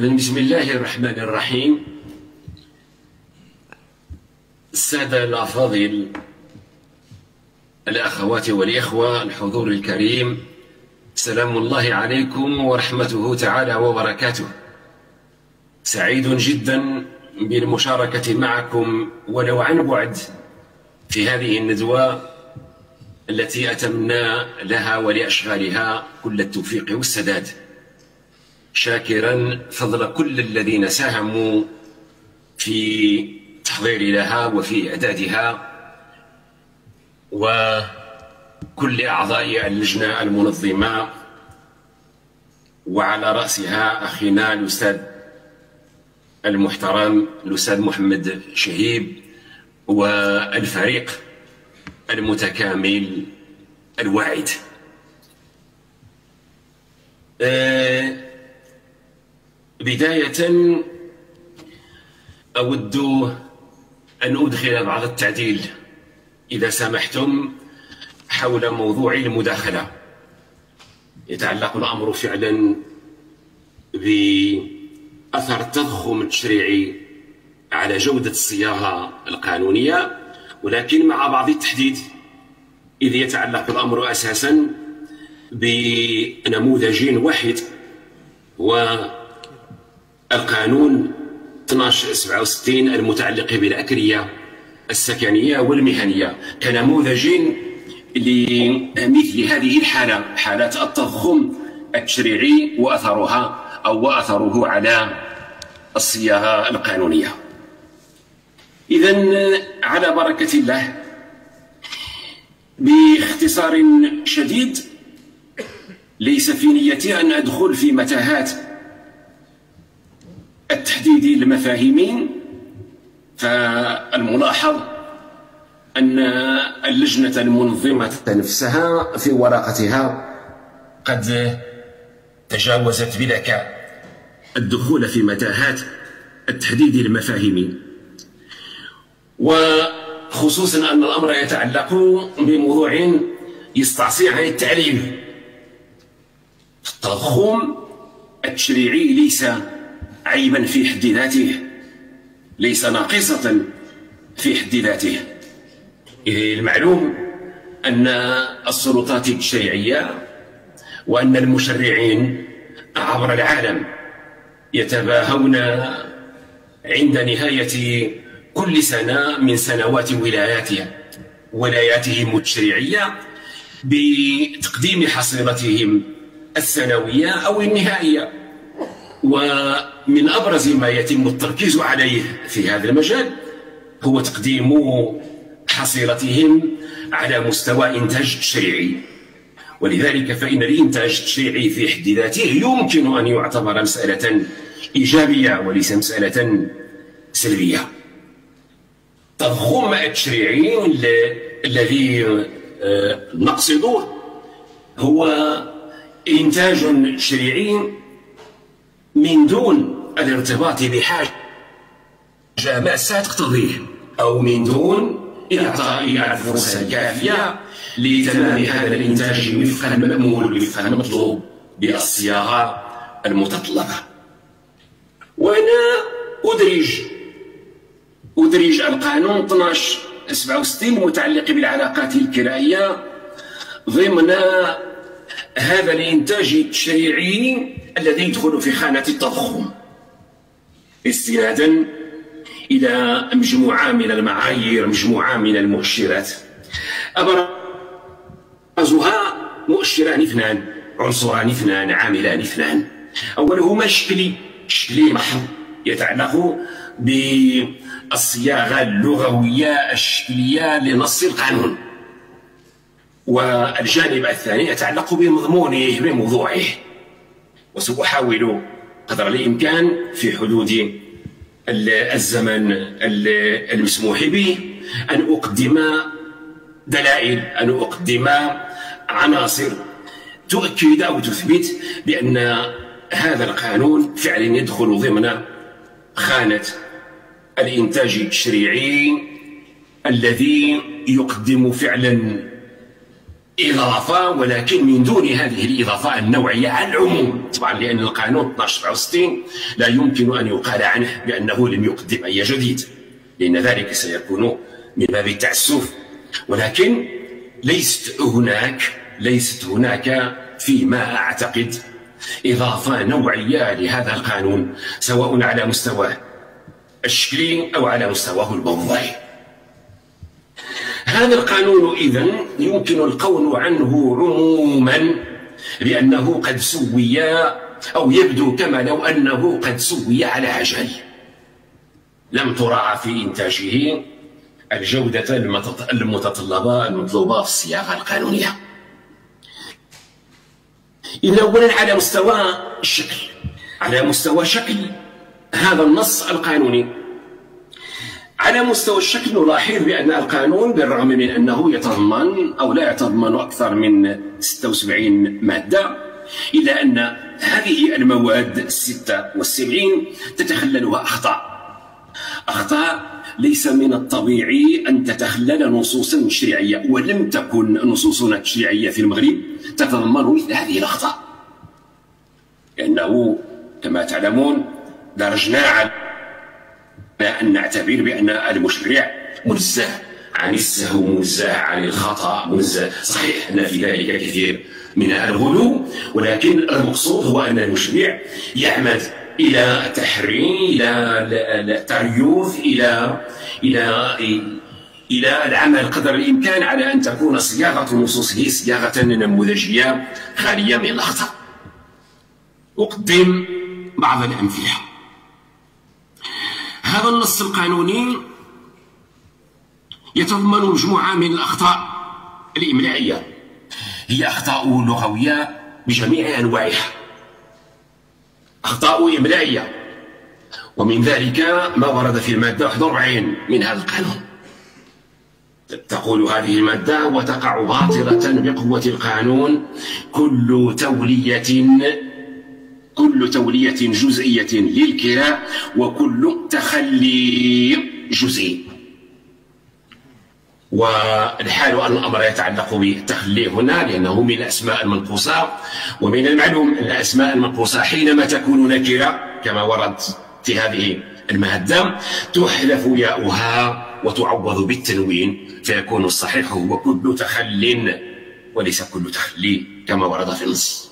بسم الله الرحمن الرحيم. السادة الأفاضل، الأخوات والإخوة، الحضور الكريم، سلام الله عليكم ورحمته تعالى وبركاته. سعيد جدا بالمشاركة معكم ولو عن بعد في هذه الندوة التي أتمنى لها ولأشغالها كل التوفيق والسداد، شاكرا فضل كل الذين ساهموا في تحضير لها وفي إعدادها، وكل أعضاء اللجنة المنظمة، وعلى رأسها أخينا الأستاذ المحترم الأستاذ محمد شهيب والفريق المتكامل الواعد. بداية أود أن أدخل بعض التعديل إذا سمحتم حول موضوع المداخلة. يتعلق الأمر فعلا بأثر التضخم التشريعي على جودة الصياغة القانونية، ولكن مع بعض التحديد، إذ يتعلق الأمر أساسا بنموذج واحد، والقانون 1267 المتعلق بالأكرية السكنية والمهنية كنموذج لمثل هذه الحالة، حالات التضخم التشريعي وأثره على الصياغة القانونية. إذن على بركة الله، باختصار شديد، ليس في نيتي أن أدخل في متاهات التحديد المفاهيمي، فالملاحظ أن اللجنة المنظمة نفسها في ورقتها قد تجاوزت بذكاء الدخول في متاهات التحديد المفاهيمي، وخصوصا أن الأمر يتعلق بموضوع يستعصي عن التعليل. التضخم التشريعي ليس عيبا في حد ذاته، ليس ناقصة في حد ذاته. المعلوم أن السلطات التشريعية وأن المشرعين عبر العالم يتباهون عند نهاية كل سنة من سنوات ولاياتهم التشريعية بتقديم حصيلتهم السنوية أو النهائية. ومن أبرز ما يتم التركيز عليه في هذا المجال هو تقديم حصيلتهم على مستوى إنتاج تشريعي، ولذلك فإن الإنتاج التشريعي في حد ذاته يمكن أن يعتبر مسألة إيجابية وليس مسألة سلبية. التضخم التشريعي الذي نقصده هو إنتاج تشريعي من دون الارتباط بحاجة ماسة تقتضيه، أو من دون إعطاء الفرصة الكافية لتمام هذا الإنتاج وفق المأمول وفق المطلوب بالصياغة المتطلبة. وأنا أدرج القانون 1267 المتعلق بالعلاقات الكرائية ضمن هذا الإنتاج التشريعي الذي يدخل في خانة التضخم، استنادا إلى مجموعة من المعايير، مجموعة من المؤشرات، أبرزها مؤشران اثنان، عنصران اثنان، عاملان اثنان. أولهما شكلي محض يتعلق بالصياغة اللغوية الشكلية لنص القانون، والجانب الثاني يتعلق بمضمونه بموضوعه. وسأحاول قدر الإمكان في حدود الزمن المسموح به أن أقدم دلائل، أن أقدم عناصر تؤكد أو تثبت بأن هذا القانون فعلا يدخل ضمن خانة الإنتاج التشريعي الذي يقدم فعلا إضافة، ولكن من دون هذه الإضافة النوعية على العموم، طبعا لأن القانون 1267 لا يمكن أن يقال عنه بأنه لم يقدم أي جديد، لأن ذلك سيكون من باب التعسف. ولكن ليست هناك فيما أعتقد إضافة نوعية لهذا القانون، سواء على مستواه الشكلي أو على مستواه الموضوعي. هذا القانون إذن يمكن القول عنه عموما بأنه قد سوي، أو يبدو كما لو أنه قد سوي على عجل، لم تراعى في إنتاجه الجودة المتطلبة المطلوبة في الصياغة القانونية. إذن أولا على مستوى الشكل، على مستوى شكل هذا النص القانوني، على مستوى الشكل نلاحظ بأن القانون بالرغم من أنه يتضمن أو لا يتضمن أكثر من 76 مادة، إلا أن هذه المواد 76 تتخللها أخطاء ليس من الطبيعي أن تتخلل نصوصا تشريعية، ولم تكن نصوصنا التشريعية في المغرب تتضمن مثل هذه الأخطاء، لأنه كما تعلمون درجنا على أن نعتبر بأن المشرع منزه عن السهو، منزه عن الخطأ، منزه. صحيح أن في ذلك كثير من الغلو، ولكن المقصود هو أن المشرع يعمد إلى تحريم، إلى تريوث، إلى العمل قدر الإمكان على أن تكون صياغة نصوصه صياغة نموذجية خالية من الأخطاء. أقدم بعض الأمثلة. هذا النص القانوني يتضمن مجموعة من الأخطاء الإملائية، هي أخطاء لغوية بجميع أنواعها، أخطاء إملائية، ومن ذلك ما ورد في المادة 41 من هذا القانون. تقول هذه المادة: وتقع باطلة بقوة القانون كل تولية جزئية للكراء وكل تخلي جزئي. والحال أن الأمر يتعلق بالتخلي هنا لأنه من الأسماء المنقوصة، ومن المعلوم أن الأسماء المنقوصة حينما تكون نكرة كما ورد في هذه المادة تحذف ياؤها وتعوض بالتنوين، فيكون الصحيح هو كل تخل وليس كل تخلي كما ورد في النص.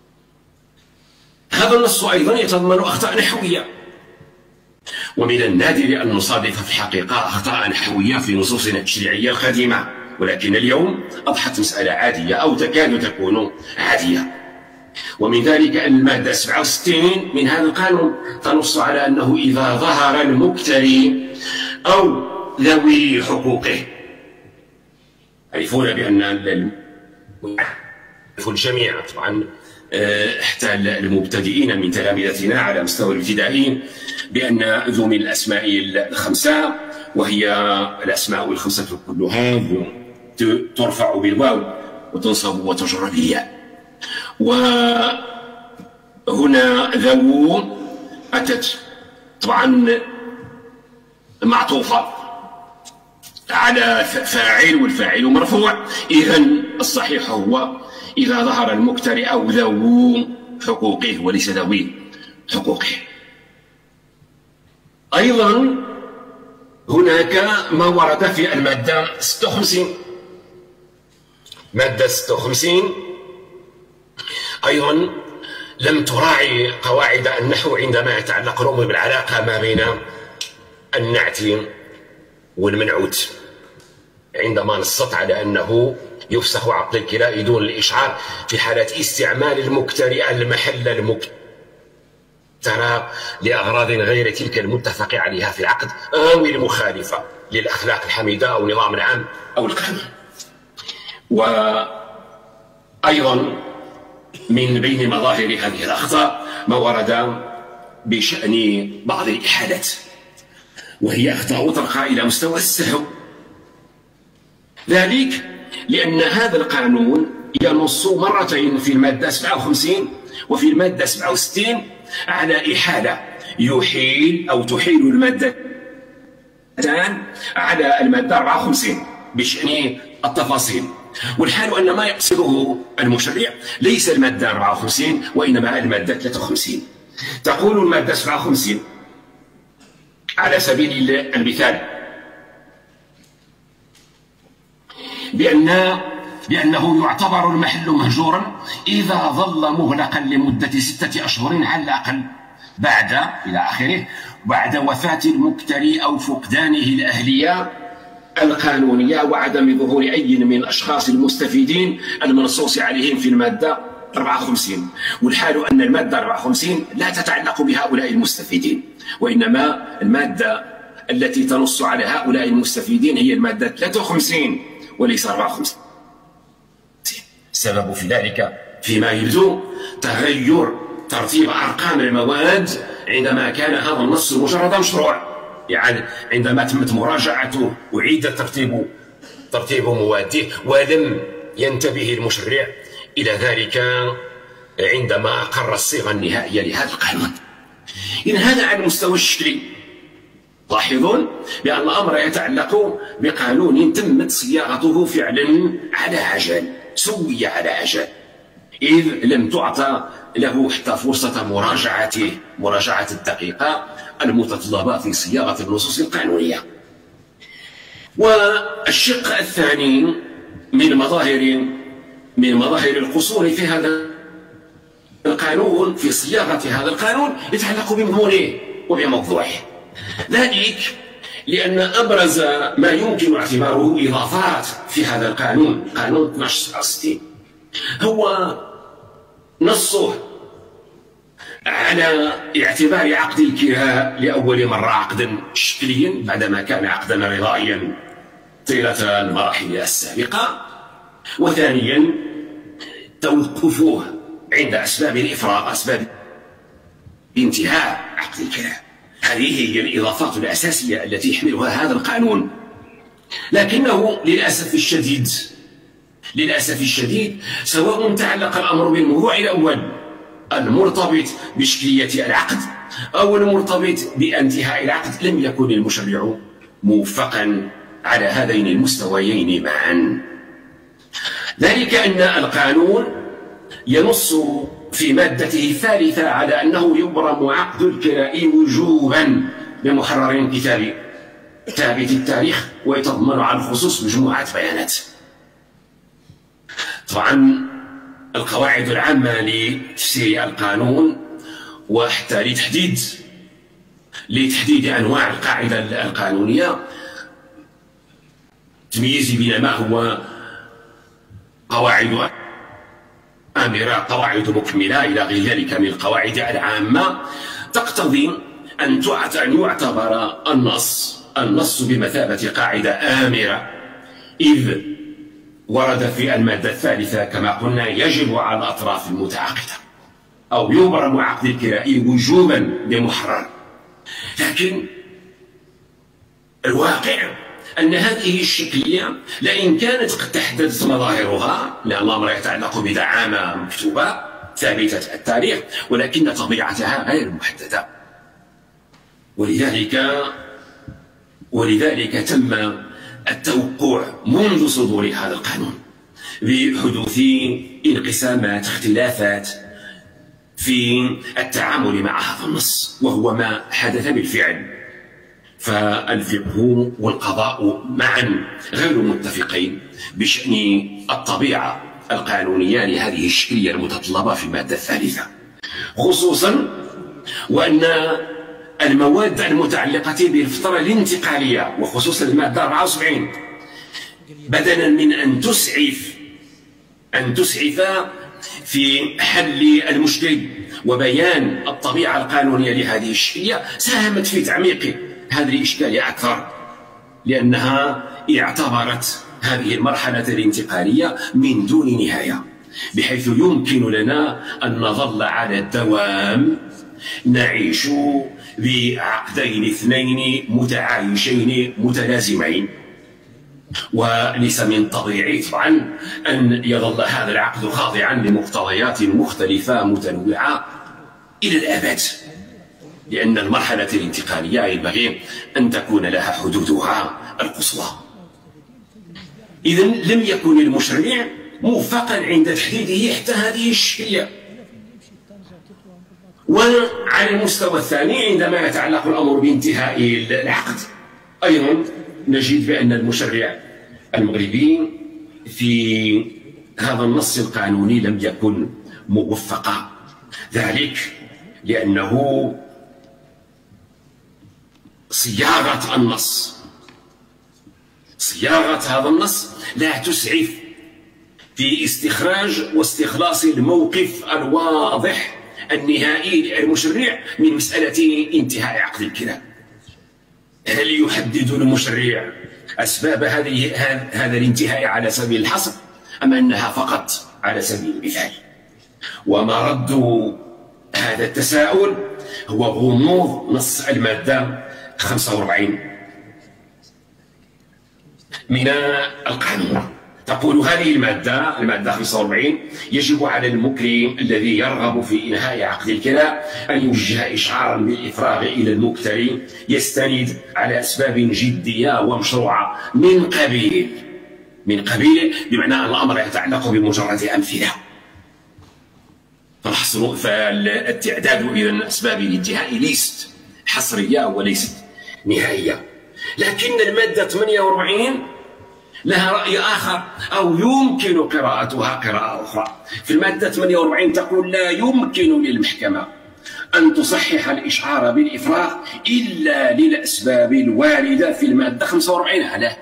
هذا النص أيضا يتضمن أخطاء نحوية، ومن النادر أن نصادف في الحقيقة أخطاء نحوية في نصوصنا التشريعية القديمة، ولكن اليوم أضحت مسألة عادية أو تكاد تكون عادية. ومن ذلك أن المادة 67 من هذا القانون تنص على أنه إذا ظهر المكتري أو ذوي حقوقه، يعرفون بأن الجميع طبعا حتى المبتدئين من تلامذتنا على مستوى الابتدائي بأن ذو من الأسماء الخمسة، وهي الأسماء الخمسة كلها ترفع بالواو وتنصب وتجر بالياء. وهنا ذو أتت طبعا معطوفة على فاعل، والفاعل مرفوع، إذن الصحيح هو إذا ظهر المكتري أو ذو حقوقه وليس ذوي حقوقه. أيضا هناك ما ورد في المادة 56. مادة 56 أيضا لم تراعي قواعد النحو عندما يتعلق الأمر بالعلاقة ما بين النعت والمنعوت، عندما نصت على أنه يفسخ عقد الكراء دون الإشعار في حالة استعمال المكترئ المحل المكترى لأغراض غير تلك المتفق عليها في العقد أو المخالفة للأخلاق الحميدة أو النظام العام أو القانون. وأيضا من بين مظاهر هذه الأخطاء ما ورد بشأن بعض الإحالات، وهي أخطاء ترقى إلى مستوى السهو، ذلك لأن هذا القانون ينص مرتين في المادة 57 وفي المادة 67 على إحالة يحيل أو تحيل المادتان على المادة 54 بشأن التفاصيل. والحال أن ما يقصده المشرع ليس المادة 54 وإنما المادة 53. تقول المادة 57 على سبيل المثال بأنه يعتبر المحل مهجورا إذا ظل مغلقا لمدة 6 أشهر على الأقل بعد إلى آخره بعد وفاة المكتري أو فقدانه الأهلية القانونية وعدم ظهور أي من الأشخاص المستفيدين المنصوص عليهم في المادة 54. والحال أن المادة 54 لا تتعلق بهؤلاء المستفيدين، وإنما المادة التي تنص على هؤلاء المستفيدين هي المادة 53 وليس 54. السبب في ذلك فيما يبدو تغير ترتيب أرقام المواد عندما كان هذا النص مجرد مشروع، يعني عندما تمت مراجعته أعيد ترتيب مواده، ولم ينتبه المشرع إلى ذلك عندما أقر الصيغة النهائية لهذا القانون. إذن هذا على المستوى الشكلي. لاحظون بأن الأمر يتعلق بقانون تمت صياغته فعلا على عجل، سوي على عجل، إذ لم تعطى له حتى فرصة مراجعة الدقيقة المتطلبات لصياغة النصوص القانونية. والشق الثاني من مظاهر القصور في هذا القانون، في صياغة هذا القانون، يتعلق بمضمونه وبموضوعه. ذلك لأن أبرز ما يمكن اعتباره إضافات في هذا القانون، قانون 1267، هو نصه على اعتبار عقد الكراء لأول مرة عقدا شكليا بعدما كان عقدا رضائيا طيلة المراحل السابقة، وثانيا توقفه عند أسباب الإفراغ، أسباب انتهاء عقد الكراء. هذه هي الإضافات الأساسية التي يحملها هذا القانون. لكنه للأسف الشديد سواء تعلق الأمر بالموضوع الأول المرتبط بشكلية العقد أو المرتبط بانتهاء العقد، لم يكن المشرع موفقا على هذين المستويين معا. ذلك أن القانون ينص في مادته الثالثة على أنه يبرم عقد الكراء وجوبا بمحرر كتابي ثابت التاريخ ويتضمن على الخصوص مجموعة بيانات. طبعا القواعد العامة لتفسير القانون وحتى لتحديد أنواع القاعدة القانونية تمييز بين ما هو قواعد آمرة، قواعد مكملة إلى غير ذلك من القواعد العامة، تقتضي أن يعتبر النص بمثابة قاعدة آمرة، إذ ورد في المادة الثالثة كما قلنا يجب على الأطراف المتعاقدة أو يبرم عقد الكراء وجوبا بمحرر. لكن الواقع أن هذه الشكلية لئن كانت قد تحددت مظاهرها، لأن الأمر يتعلق بدعامة مكتوبة ثابتة التاريخ، ولكن طبيعتها غير محددة، ولذلك تم التوقع منذ صدور هذا القانون بحدوث انقسامات، اختلافات في التعامل مع هذا النص، وهو ما حدث بالفعل. فالفقه والقضاء معا غير متفقين بشأن الطبيعة القانونية لهذه الشكلية المتطلبة في المادة الثالثة، خصوصا وأن المواد المتعلقة بالفترة الانتقالية وخصوصا المادة 74 بدلا من أن تسعف في حل المشكل وبيان الطبيعة القانونية لهذه الشكلية، ساهمت في تعميق هذه الإشكالية أكثر، لأنها اعتبرت هذه المرحلة الانتقالية من دون نهاية، بحيث يمكن لنا أن نظل على الدوام نعيش بعقدين اثنين متعايشين متلازمين، وليس من طبيعي طبعا أن يظل هذا العقد خاضعا لمقتضيات مختلفة متنوعة إلى الأبد، لأن المرحلة الانتقالية ينبغي أن تكون لها حدودها القصوى. إذن لم يكن المشرع موفقا عند تحديده حتى هذه الشكلية. وعلى المستوى الثاني عندما يتعلق الأمر بانتهاء العقد أيضا نجد بأن المشرع المغربي في هذا النص القانوني لم يكن موفقا، ذلك لأنه صياغة هذا النص لا تسعف في استخراج واستخلاص الموقف الواضح النهائي للمشرع من مسألة انتهاء عقد الكراء. هل يحدد المشرع أسباب هذا الانتهاء على سبيل الحصر أم أنها فقط على سبيل المثال؟ وما رد هذا التساؤل هو غموض نص المادة 45 من القانون. تقول هذه المادة 45: يجب على المكرم الذي يرغب في إنهاء عقد الكراء أن يوجه إشعارا بالإفراغ إلى المكتري يستند على أسباب جدية ومشروعة من قبيل بمعنى أن الأمر يتعلق بمجرد أمثلة. فالتعداد إذن أسباب الانتهاء ليست حصرية وليست نهائية. لكن المادة 48 لها رأي آخر أو يمكن قراءتها قراءة أخرى. في المادة 48 تقول: لا يمكن للمحكمة أن تصحح الإشعار بالإفراغ إلا للأسباب الواردة في المادة 45. على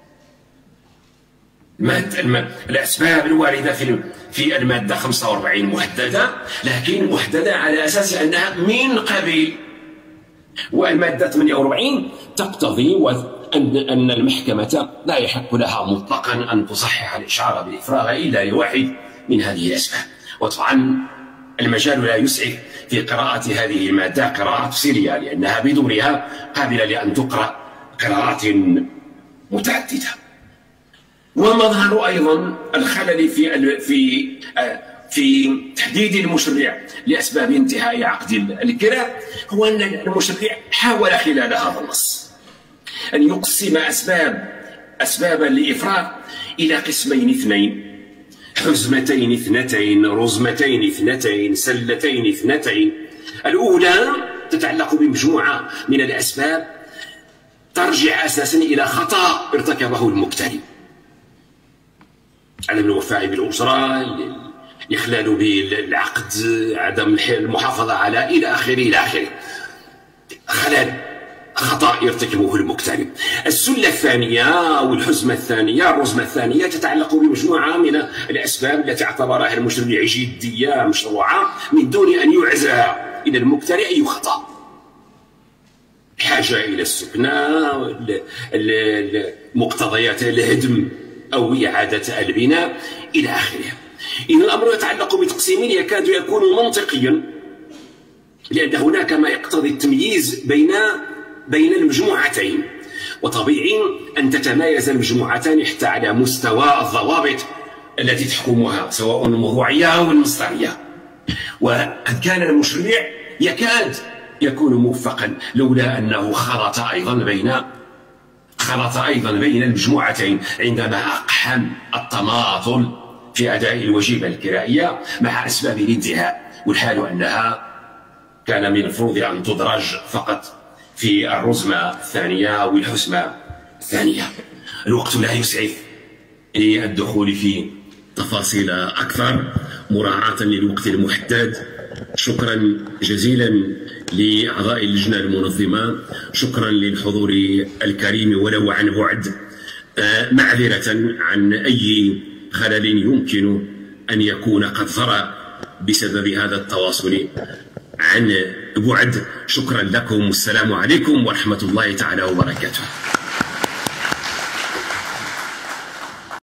الأسباب الواردة في المادة 45 محددة، لكن محددة على أساس أنها من قبيل. والمادة 48 تقتضي أن المحكمة لا يحق لها مطلقا أن تصحح الإشعار بالإفراغ إلا لواحد من هذه الأسباب. وطبعا المجال لا يسعف في قراءة هذه المادة قراءة تفسيرية، لأنها بدونها قابلة لأن تقرأ قراءات متعددة. ومظهر أيضا الخلل في تحديد المشرع لأسباب انتهاء عقد الكراء هو أن المشرع حاول خلال هذا النص أن يقسم أسبابا لإفراغ إلى قسمين اثنين: حزمتين اثنتين، رزمتين اثنتين، سلتين اثنتين. الأولى تتعلق بمجموعة من الأسباب ترجع أساسا إلى خطأ ارتكبه المكتري: عدم الوفاء بالأجرة، الإخلال بالعقد، عدم المحافظة على إلى آخره خطأ يرتكبه المكتري. السلة الثانية أو الحزمة الثانية، الرزمة الثانية تتعلق بمجموعة من الأسباب التي اعتبرها المشرع جدية مشروعة من دون أن يعزى إلى المكتري أي خطأ: حاجة إلى السكنى، مقتضيات الهدم أو إعادة البناء إلى آخره. إذا الأمر يتعلق بتقسيم يكاد يكون منطقيا، لأن هناك ما يقتضي التمييز بين المجموعتين، وطبيعي أن تتمايز المجموعتان حتى على مستوى الضوابط التي تحكمها سواء الموضوعية أو المصدرية. وقد كان المشرع يكاد يكون موفقا لولا أنه خلط أيضا بين المجموعتين عندما أقحم التماطل في أداء الوجيبة الكرائية مع أسباب الانتهاء، والحال أنها كان من المفروض أن تدرج فقط في الرزمة الثانية أو الحزمة الثانية. الوقت لا يسعف للدخول في تفاصيل أكثر مراعاة للوقت المحدد. شكرا جزيلا لأعضاء اللجنة المنظمة، شكرا للحضور الكريم ولو عن بعد، معذرة عن أي خلل يمكن أن يكون قد ظهر بسبب هذا التواصل عن بعد. شكرا لكم والسلام عليكم ورحمة الله تعالى وبركاته.